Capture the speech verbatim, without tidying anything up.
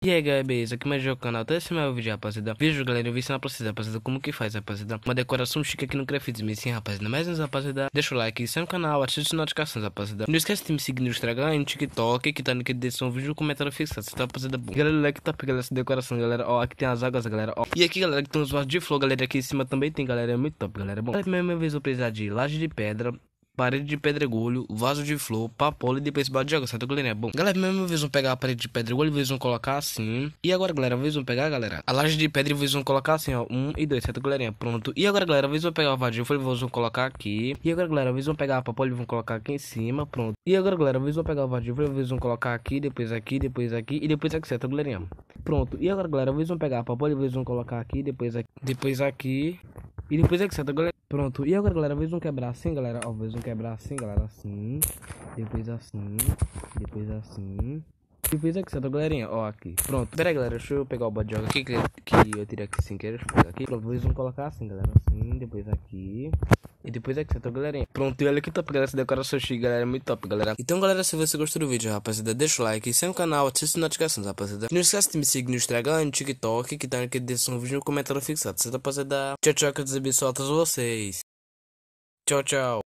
E aí galera, beleza? Aqui mais o canal, então esse é o meu vídeo, rapaziada. Vídeo, galera, eu vou ensinar pra vocês, rapaziada, como que faz, rapaziada. Uma decoração chique aqui no Craftsman, sim, rapaziada. Mas antes, rapaziada, deixa o like, se é no canal, ative as notificações, rapaziada. Não esquece de me seguir no Instagram e no TikTok, que tá no que descrição, vídeo, comentário fixado, tá, rapaziada, bom. Galera, like tá pegando essa decoração, galera, ó, aqui tem as águas, galera, ó. E aqui, galera, que tem uns vasos de flor, galera, aqui em cima também tem, galera, é muito top, galera, bom. Galera, primeira vez eu vou precisar de laje de pedra, parede de pedregulho, vaso de flor, papola e depois balde de água, certo, galera? É bom. Galera, primeiro vez vão pegar a parede de pedregulho, eles vão colocar assim. E agora, galera, eles vão pegar, galera, a laje de pedra e eles vão colocar assim, ó, um e dois, certo, galerinha? Pronto. E agora, galera, eles vão pegar o vaso de flor e eles vão colocar aqui. E agora, galera, eles vão pegar a papola e vão colocar aqui em cima, pronto. E agora, galera, eles vão pegar o vaso de flor e eles vão colocar aqui, depois aqui, depois aqui e depois aqui, certo, galerinha? Pronto. E agora, galera, eles vão pegar a papola e eles vão colocar aqui, depois aqui, depois aqui. E depois é que certo, galera. Pronto. E agora, galera, eles vão quebrar assim, galera. Ó, eles vão quebrar assim, galera. Assim. Depois assim. Depois assim. Depois é que certo, galerinha. Ó, aqui. Pronto. Pera aí, galera. Deixa eu pegar o bode de água aqui. Que, que eu tirei aqui sem querer. Deixa eu pegar aqui. Pronto. Eles vão colocar assim, galera. Assim. Depois aqui. E depois é que certo, galerinha. Pronto. E olha que top, galera. Essa decoração chique, galera. É muito top, galera. Então, galera, se você gostou do vídeo, rapaziada, deixa o like. Se é no canal, ative as notificações, rapaziada. Não esquece de me seguir no Instagram, no TikTok, que tá aqui desse um vídeo no comentário fixado. Certo, rapaziada? Tchau, tchau. Que eu desabençoe a todos vocês. Tchau, tchau.